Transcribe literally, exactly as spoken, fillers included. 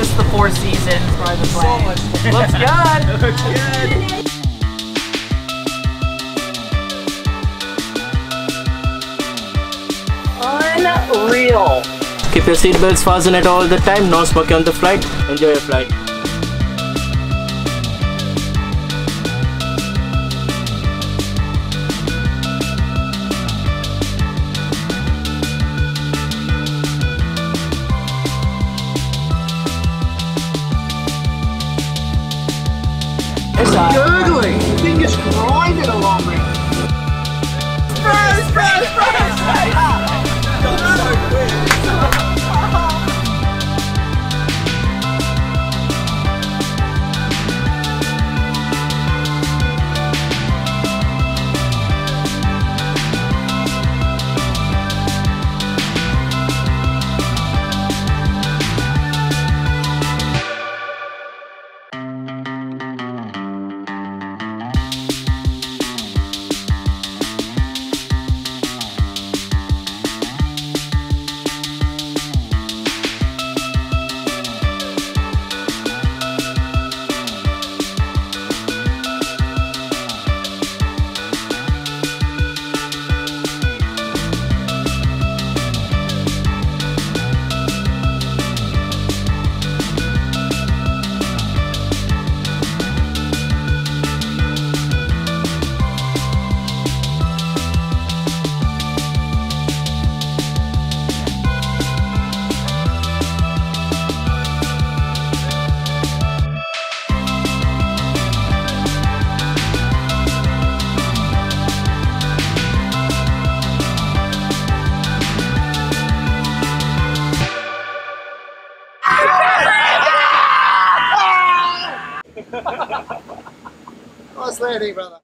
just the Four Seasons private plane. Looks good. Looks good. Unreal. Keep your seatbelts fastened at all the time. No smoking on the flight. Enjoy your flight. Gurgling. Fingers grinding along me. Fries, fries, fries. Got so quick. Nice landing, brother.